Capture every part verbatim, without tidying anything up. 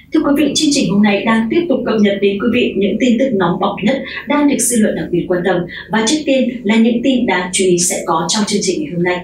Thưa quý vị, chương trình hôm nay đang tiếp tục cập nhật đến quý vị những tin tức nóng bỏng nhất đang được dư luận đặc biệt quan tâm. Và trước tiên là những tin đáng chú ý sẽ có trong chương trình ngày hôm nay.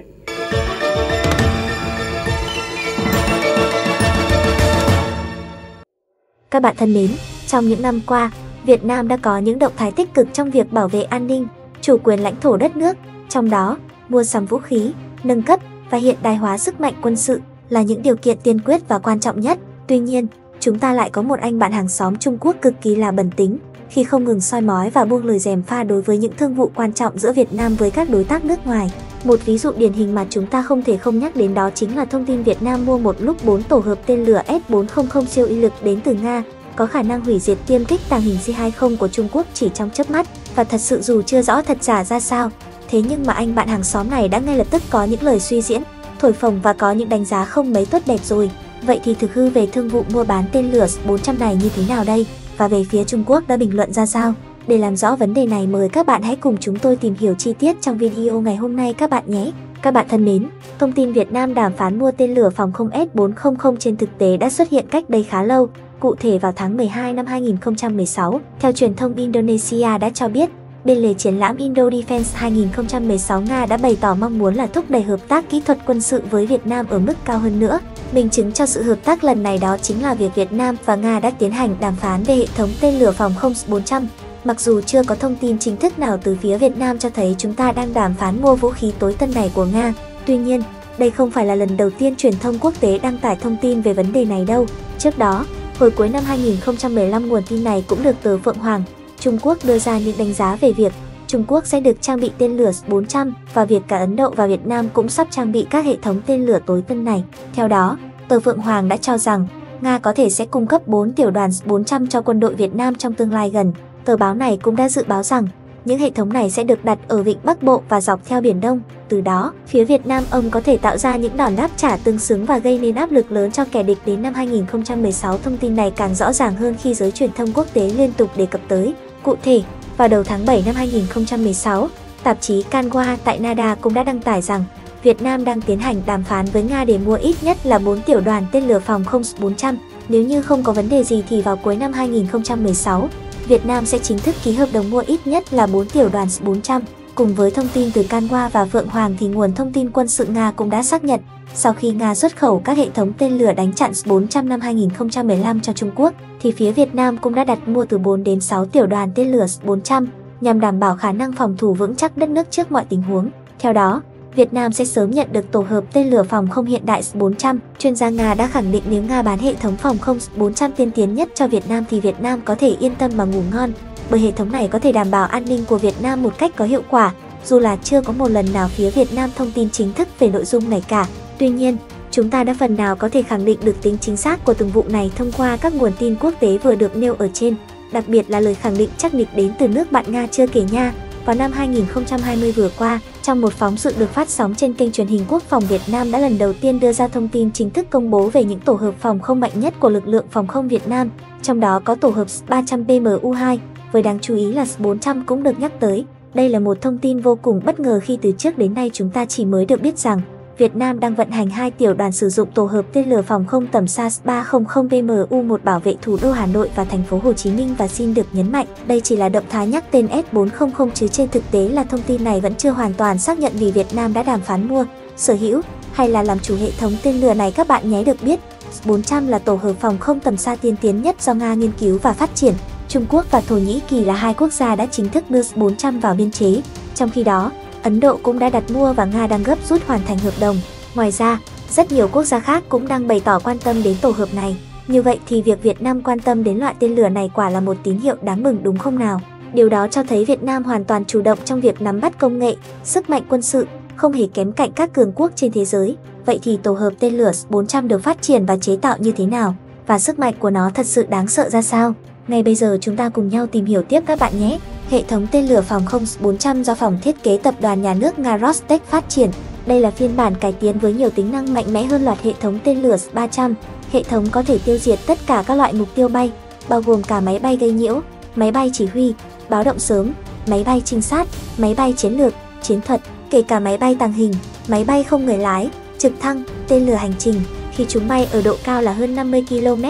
Các bạn thân mến, trong những năm qua, Việt Nam đã có những động thái tích cực trong việc bảo vệ an ninh, chủ quyền lãnh thổ đất nước, trong đó, mua sắm vũ khí, nâng cấp và hiện đại hóa sức mạnh quân sự là những điều kiện tiên quyết và quan trọng nhất. Tuy nhiên, chúng ta lại có một anh bạn hàng xóm Trung Quốc cực kỳ là bẩn tính, khi không ngừng soi mói và buông lời gièm pha đối với những thương vụ quan trọng giữa Việt Nam với các đối tác nước ngoài. Một ví dụ điển hình mà chúng ta không thể không nhắc đến đó chính là thông tin Việt Nam mua một lúc bốn tổ hợp tên lửa S bốn trăm siêu uy lực đến từ Nga, có khả năng hủy diệt tiêm kích tàng hình C hai mươi của Trung Quốc chỉ trong chớp mắt. Và thật sự dù chưa rõ thật giả ra sao, thế nhưng mà anh bạn hàng xóm này đã ngay lập tức có những lời suy diễn, thổi phồng và có những đánh giá không mấy tốt đẹp rồi. Vậy thì thực hư về thương vụ mua bán tên lửa S bốn trăm này như thế nào đây? Và về phía Trung Quốc đã bình luận ra sao? Để làm rõ vấn đề này, mời các bạn hãy cùng chúng tôi tìm hiểu chi tiết trong video ngày hôm nay các bạn nhé. Các bạn thân mến, thông tin Việt Nam đàm phán mua tên lửa phòng không S bốn trăm trên thực tế đã xuất hiện cách đây khá lâu, cụ thể vào tháng mười hai năm hai nghìn không trăm mười sáu. Theo truyền thông Indonesia đã cho biết, bên lề triển lãm Indo-Defense hai nghìn không trăm mười sáu, Nga đã bày tỏ mong muốn là thúc đẩy hợp tác kỹ thuật quân sự với Việt Nam ở mức cao hơn nữa. Minh chứng cho sự hợp tác lần này đó chính là việc Việt Nam và Nga đã tiến hành đàm phán về hệ thống tên lửa phòng không S bốn trăm. Mặc dù chưa có thông tin chính thức nào từ phía Việt Nam cho thấy chúng ta đang đàm phán mua vũ khí tối tân này của Nga, tuy nhiên, đây không phải là lần đầu tiên truyền thông quốc tế đăng tải thông tin về vấn đề này đâu. Trước đó, hồi cuối năm hai nghìn không trăm mười lăm, nguồn tin này cũng được tờ Phượng Hoàng, Trung Quốc đưa ra những đánh giá về việc Trung Quốc sẽ được trang bị tên lửa S bốn trăm và việc cả Ấn Độ và Việt Nam cũng sắp trang bị các hệ thống tên lửa tối tân này. Theo đó, tờ Phượng Hoàng đã cho rằng Nga có thể sẽ cung cấp bốn tiểu đoàn S bốn trăm cho quân đội Việt Nam trong tương lai gần. Tờ báo này cũng đã dự báo rằng những hệ thống này sẽ được đặt ở vịnh Bắc Bộ và dọc theo Biển Đông. Từ đó, phía Việt Nam ông có thể tạo ra những đòn đáp trả tương xứng và gây nên áp lực lớn cho kẻ địch đến năm hai nghìn không trăm mười sáu. Thông tin này càng rõ ràng hơn khi giới truyền thông quốc tế liên tục đề cập tới. Cụ thể, vào đầu tháng bảy năm hai nghìn không trăm mười sáu, tạp chí Canwa tại Canada cũng đã đăng tải rằng Việt Nam đang tiến hành đàm phán với Nga để mua ít nhất là bốn tiểu đoàn tên lửa phòng không S bốn trăm. Nếu như không có vấn đề gì thì vào cuối năm hai nghìn không trăm mười sáu, Việt Nam sẽ chính thức ký hợp đồng mua ít nhất là bốn tiểu đoàn S bốn trăm. Cùng với thông tin từ Canwa và Phượng Hoàng thì nguồn thông tin quân sự Nga cũng đã xác nhận, sau khi Nga xuất khẩu các hệ thống tên lửa đánh chặn S bốn trăm năm hai nghìn không trăm mười lăm cho Trung Quốc, thì phía Việt Nam cũng đã đặt mua từ bốn đến sáu tiểu đoàn tên lửa S bốn trăm, nhằm đảm bảo khả năng phòng thủ vững chắc đất nước trước mọi tình huống. Theo đó, Việt Nam sẽ sớm nhận được tổ hợp tên lửa phòng không hiện đại S bốn trăm. Chuyên gia Nga đã khẳng định nếu Nga bán hệ thống phòng không S bốn trăm tiên tiến nhất cho Việt Nam thì Việt Nam có thể yên tâm mà ngủ ngon, bởi hệ thống này có thể đảm bảo an ninh của Việt Nam một cách có hiệu quả, dù là chưa có một lần nào phía Việt Nam thông tin chính thức về nội dung này cả. Tuy nhiên, chúng ta đã phần nào có thể khẳng định được tính chính xác của từng vụ này thông qua các nguồn tin quốc tế vừa được nêu ở trên, đặc biệt là lời khẳng định chắc nịch đến từ nước bạn Nga chưa kể nha. Vào năm hai nghìn không trăm hai mươi vừa qua, trong một phóng sự được phát sóng trên kênh truyền hình Quốc phòng Việt Nam đã lần đầu tiên đưa ra thông tin chính thức công bố về những tổ hợp phòng không mạnh nhất của lực lượng phòng không Việt Nam, trong đó có tổ hợp S ba trăm P M U hai, với đáng chú ý là S bốn trăm cũng được nhắc tới. Đây là một thông tin vô cùng bất ngờ khi từ trước đến nay chúng ta chỉ mới được biết rằng Việt Nam đang vận hành hai tiểu đoàn sử dụng tổ hợp tên lửa phòng không tầm xa S ba trăm P M U một bảo vệ thủ đô Hà Nội và thành phố Hồ Chí Minh. Và xin được nhấn mạnh, đây chỉ là động thái nhắc tên S bốn trăm chứ trên thực tế là thông tin này vẫn chưa hoàn toàn xác nhận vì Việt Nam đã đàm phán mua, sở hữu hay là làm chủ hệ thống tên lửa này các bạn nhé. Được biết, S bốn trăm là tổ hợp phòng không tầm xa tiên tiến nhất do Nga nghiên cứu và phát triển. Trung Quốc và Thổ Nhĩ Kỳ là hai quốc gia đã chính thức đưa S bốn trăm vào biên chế. Trong khi đó, Ấn Độ cũng đã đặt mua và Nga đang gấp rút hoàn thành hợp đồng. Ngoài ra, rất nhiều quốc gia khác cũng đang bày tỏ quan tâm đến tổ hợp này. Như vậy thì việc Việt Nam quan tâm đến loại tên lửa này quả là một tín hiệu đáng mừng đúng không nào? Điều đó cho thấy Việt Nam hoàn toàn chủ động trong việc nắm bắt công nghệ, sức mạnh quân sự, không hề kém cạnh các cường quốc trên thế giới. Vậy thì tổ hợp tên lửa S bốn trăm được phát triển và chế tạo như thế nào? Và sức mạnh của nó thật sự đáng sợ ra sao? Ngay bây giờ chúng ta cùng nhau tìm hiểu tiếp các bạn nhé! Hệ thống tên lửa phòng không S bốn trăm do phòng thiết kế tập đoàn nhà nước Nga Rostec phát triển. Đây là phiên bản cải tiến với nhiều tính năng mạnh mẽ hơn loạt hệ thống tên lửa S ba trăm. Hệ thống có thể tiêu diệt tất cả các loại mục tiêu bay, bao gồm cả máy bay gây nhiễu, máy bay chỉ huy, báo động sớm, máy bay trinh sát, máy bay chiến lược, chiến thuật, kể cả máy bay tàng hình, máy bay không người lái, trực thăng, tên lửa hành trình. Khi chúng bay ở độ cao là hơn năm mươi ki lô mét,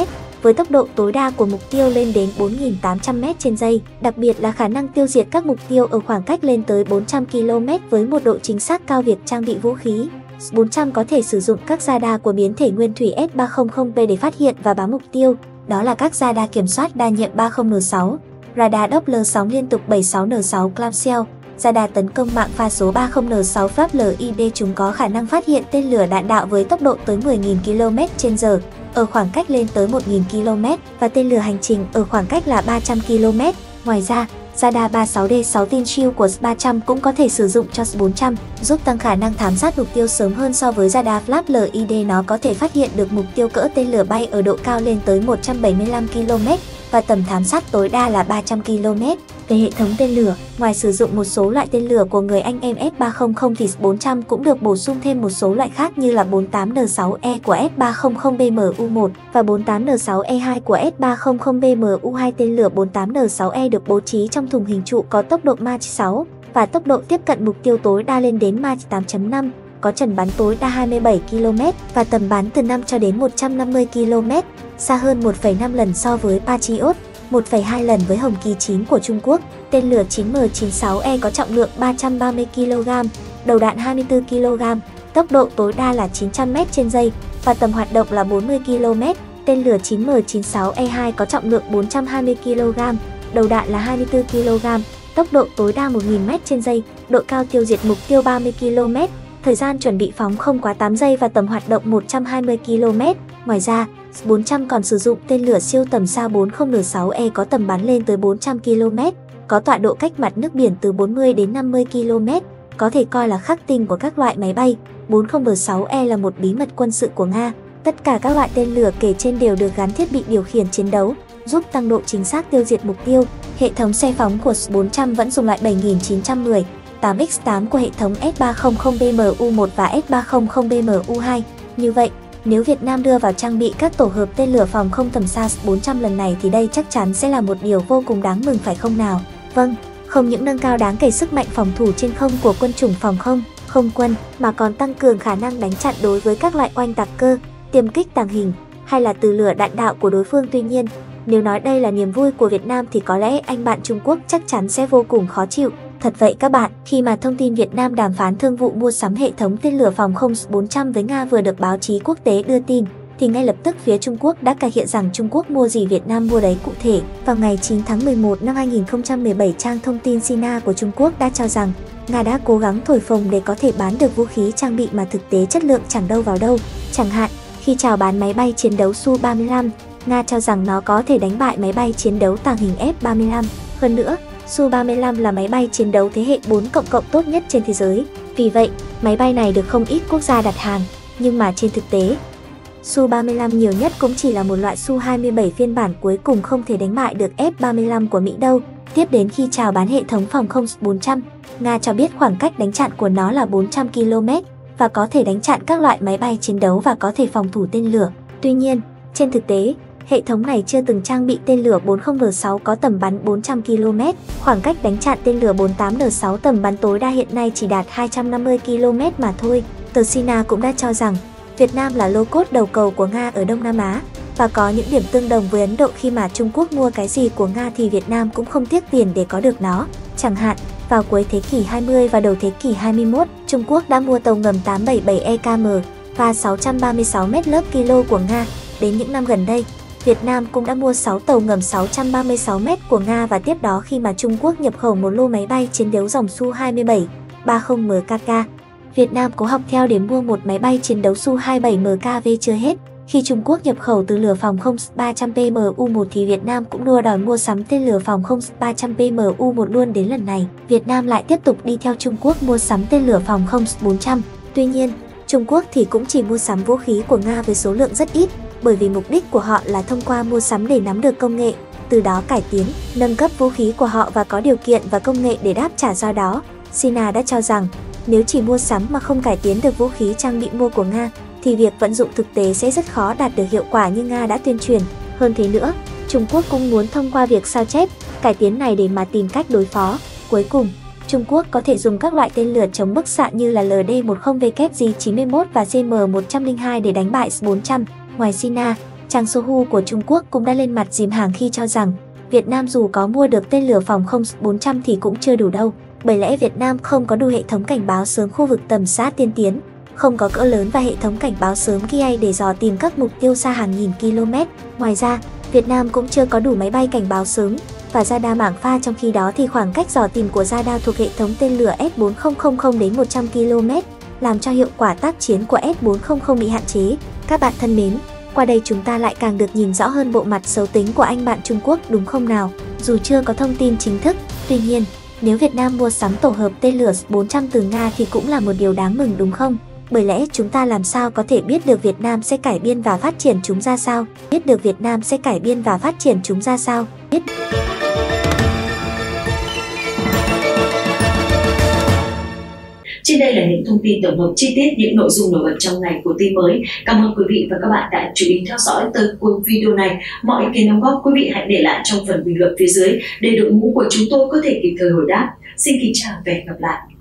với tốc độ tối đa của mục tiêu lên đến bốn nghìn tám trăm mét trên giây, đặc biệt là khả năng tiêu diệt các mục tiêu ở khoảng cách lên tới bốn trăm ki lô mét với một độ chính xác cao. Việc trang bị vũ khí S bốn trăm có thể sử dụng các radar của biến thể nguyên thủy S ba trăm P để phát hiện và bám mục tiêu, đó là các radar kiểm soát đa nhiệm ba mươi N sáu, radar Doppler sóng liên tục bảy mươi sáu N sáu Clamshell, radar tấn công mạng pha số ba mươi N sáu Flap lờ i đê. Chúng có khả năng phát hiện tên lửa đạn đạo với tốc độ tới mười nghìn ki lô mét trên giờ ở khoảng cách lên tới một nghìn ki lô mét và tên lửa hành trình ở khoảng cách là ba trăm ki lô mét. Ngoài ra, radar ba mươi sáu D sáu Tin Shield của S ba trăm cũng có thể sử dụng cho S bốn trăm, giúp tăng khả năng thám sát mục tiêu sớm hơn so với radar Flap lờ i đê. Nó có thể phát hiện được mục tiêu cỡ tên lửa bay ở độ cao lên tới một trăm bảy mươi lăm ki lô mét và tầm thám sát tối đa là ba trăm ki lô mét. Về hệ thống tên lửa, ngoài sử dụng một số loại tên lửa của người anh em S ba trăm thì S bốn trăm cũng được bổ sung thêm một số loại khác như là bốn mươi tám N sáu E của S ba trăm B M U một và bốn mươi tám N sáu E hai của S ba trăm B M U hai. Tên lửa bốn mươi tám N sáu E được bố trí trong thùng hình trụ có tốc độ Mach sáu và tốc độ tiếp cận mục tiêu tối đa lên đến Mach tám chấm năm, có trần bắn tối đa hai mươi bảy ki lô mét và tầm bắn từ năm cho đến một trăm năm mươi ki lô mét, xa hơn một phẩy năm lần so với Patriot, một phẩy hai lần với Hồng Kỳ chín của Trung Quốc. Tên lửa chín M chín sáu E có trọng lượng ba trăm ba mươi ki lô gam, đầu đạn hai mươi tư ki lô gam, tốc độ tối đa là chín trăm mét trên giây và tầm hoạt động là bốn mươi ki lô mét. Tên lửa chín M chín sáu E hai có trọng lượng bốn trăm hai mươi ki lô gam, đầu đạn là hai mươi tư ki lô gam, tốc độ tối đa một nghìn mét trên giây, độ cao tiêu diệt mục tiêu ba mươi ki lô mét, thời gian chuẩn bị phóng không quá tám giây và tầm hoạt động một trăm hai mươi ki lô mét. Ngoài ra, S bốn trăm còn sử dụng tên lửa siêu tầm xa bốn mươi N sáu E có tầm bắn lên tới bốn trăm ki lô mét, có tọa độ cách mặt nước biển từ bốn mươi đến năm mươi ki lô mét, có thể coi là khắc tinh của các loại máy bay. bốn mươi N sáu E là một bí mật quân sự của Nga. Tất cả các loại tên lửa kể trên đều được gắn thiết bị điều khiển chiến đấu, giúp tăng độ chính xác tiêu diệt mục tiêu. Hệ thống xe phóng của S bốn trăm vẫn dùng lại bảy nghìn chín trăm mười, tám X tám của hệ thống S ba trăm B M U một và S ba trăm B M U hai. Như vậy, nếu Việt Nam đưa vào trang bị các tổ hợp tên lửa phòng không tầm xa S bốn trăm lần này thì đây chắc chắn sẽ là một điều vô cùng đáng mừng phải không nào? Vâng, không những nâng cao đáng kể sức mạnh phòng thủ trên không của quân chủng phòng không, không quân mà còn tăng cường khả năng đánh chặn đối với các loại oanh tạc cơ, tiêm kích tàng hình hay là từ lửa đạn đạo của đối phương. Tuy nhiên, nếu nói đây là niềm vui của Việt Nam thì có lẽ anh bạn Trung Quốc chắc chắn sẽ vô cùng khó chịu. Thật vậy các bạn, khi mà thông tin Việt Nam đàm phán thương vụ mua sắm hệ thống tên lửa phòng không S bốn trăm với Nga vừa được báo chí quốc tế đưa tin, thì ngay lập tức phía Trung Quốc đã cải hiện rằng Trung Quốc mua gì Việt Nam mua đấy cụ thể. Vào ngày chín tháng mười một năm hai nghìn không trăm mười bảy, trang thông tin Sina của Trung Quốc đã cho rằng Nga đã cố gắng thổi phồng để có thể bán được vũ khí trang bị mà thực tế chất lượng chẳng đâu vào đâu. Chẳng hạn, khi chào bán máy bay chiến đấu Su ba mươi lăm, Nga cho rằng nó có thể đánh bại máy bay chiến đấu tàng hình F ba mươi lăm. Hơn nữa, Su ba mươi lăm là máy bay chiến đấu thế hệ bốn cộng cộng tốt nhất trên thế giới. Vì vậy, máy bay này được không ít quốc gia đặt hàng. Nhưng mà trên thực tế, Su ba mươi lăm nhiều nhất cũng chỉ là một loại Su hai mươi bảy phiên bản cuối cùng, không thể đánh bại được F ba mươi lăm của Mỹ đâu. Tiếp đến khi chào bán hệ thống phòng không S bốn trăm, Nga cho biết khoảng cách đánh chặn của nó là bốn trăm ki lô mét và có thể đánh chặn các loại máy bay chiến đấu và có thể phòng thủ tên lửa. Tuy nhiên, trên thực tế, hệ thống này chưa từng trang bị tên lửa bốn mươi N sáu có tầm bắn bốn trăm ki lô mét. Khoảng cách đánh chặn tên lửa bốn mươi tám N sáu tầm bắn tối đa hiện nay chỉ đạt hai trăm năm mươi ki lô mét mà thôi. Tờ Sina cũng đã cho rằng Việt Nam là lô cốt đầu cầu của Nga ở Đông Nam Á và có những điểm tương đồng với Ấn Độ. Khi mà Trung Quốc mua cái gì của Nga thì Việt Nam cũng không tiếc tiền để có được nó. Chẳng hạn, vào cuối thế kỷ hai mươi và đầu thế kỷ hai mươi mốt, Trung Quốc đã mua tàu ngầm tám bảy bảy E K M và sáu trăm ba mươi sáu mét lớp kilo của Nga. Đến những năm gần đây, Việt Nam cũng đã mua sáu tàu ngầm sáu trăm ba mươi sáu mét của Nga, và tiếp đó khi mà Trung Quốc nhập khẩu một lô máy bay chiến đấu dòng Su hai mươi bảy ba mươi M K K, Việt Nam cố học theo để mua một máy bay chiến đấu Su hai mươi bảy M K V chưa hết. Khi Trung Quốc nhập khẩu từ lửa phòng không S ba trăm P M U một thì Việt Nam cũng đua đòi mua sắm tên lửa phòng không S ba trăm P M U một luôn. Đến lần này, Việt Nam lại tiếp tục đi theo Trung Quốc mua sắm tên lửa phòng không S bốn trăm. Tuy nhiên, Trung Quốc thì cũng chỉ mua sắm vũ khí của Nga với số lượng rất ít, bởi vì mục đích của họ là thông qua mua sắm để nắm được công nghệ, từ đó cải tiến, nâng cấp vũ khí của họ và có điều kiện và công nghệ để đáp trả. Do đó, Sina đã cho rằng nếu chỉ mua sắm mà không cải tiến được vũ khí trang bị mua của Nga, thì việc vận dụng thực tế sẽ rất khó đạt được hiệu quả như Nga đã tuyên truyền. Hơn thế nữa, Trung Quốc cũng muốn thông qua việc sao chép, cải tiến này để mà tìm cách đối phó. Cuối cùng, Trung Quốc có thể dùng các loại tên lửa chống bức xạ như là L D mười W J chín mươi mốt và C M một không hai để đánh bại S bốn trăm. Ngoài Sina, Trang Sohu của Trung Quốc cũng đã lên mặt dìm hàng khi cho rằng Việt Nam dù có mua được tên lửa phòng không S bốn trăm thì cũng chưa đủ đâu, bởi lẽ Việt Nam không có đủ hệ thống cảnh báo sớm khu vực tầm sát tiên tiến, không có cỡ lớn và hệ thống cảnh báo sớm G I A để dò tìm các mục tiêu xa hàng nghìn km. Ngoài ra, Việt Nam cũng chưa có đủ máy bay cảnh báo sớm và radar mảng pha, trong khi đó thì khoảng cách dò tìm của radar thuộc hệ thống tên lửa S bốn trăm đến một trăm ki lô mét, làm cho hiệu quả tác chiến của S bốn trăm bị hạn chế. Các bạn thân mến, qua đây chúng ta lại càng được nhìn rõ hơn bộ mặt xấu tính của anh bạn Trung Quốc, đúng không nào? Dù chưa có thông tin chính thức, tuy nhiên, nếu Việt Nam mua sắm tổ hợp tên lửa S bốn trăm từ Nga thì cũng là một điều đáng mừng, đúng không? Bởi lẽ chúng ta làm sao có thể biết được Việt Nam sẽ cải biên và phát triển chúng ra sao? Biết được Việt Nam sẽ cải biên và phát triển chúng ra sao? Biết Trên đây là những thông tin tổng hợp chi tiết những nội dung nổi bật trong ngày của tin mới. Cảm ơn quý vị và các bạn đã chú ý theo dõi tới cuối video này. Mọi ý kiến đóng góp quý vị hãy để lại trong phần bình luận phía dưới để đội ngũ của chúng tôi có thể kịp thời hồi đáp. Xin kính chào và hẹn gặp lại.